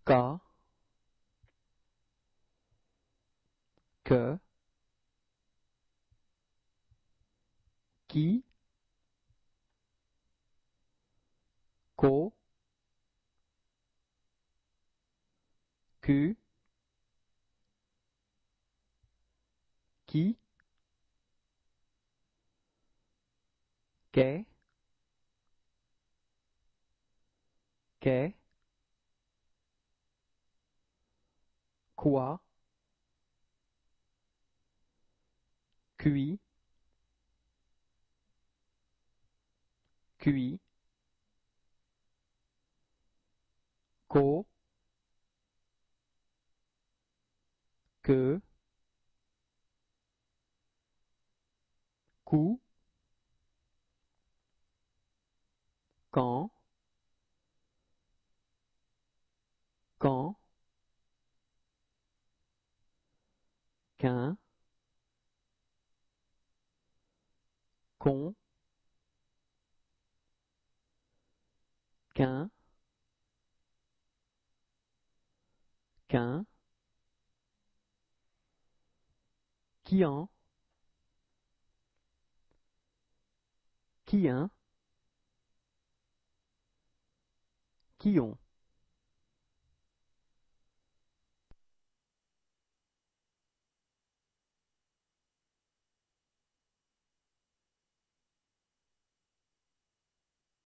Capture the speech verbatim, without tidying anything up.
Ka, que, qui, ko, que, qui, que, que, quoi, qui, qui, ko, que, cou, quand, quand, qu'un, con, qu'un, qu'un, qui en, qui un, qui ont.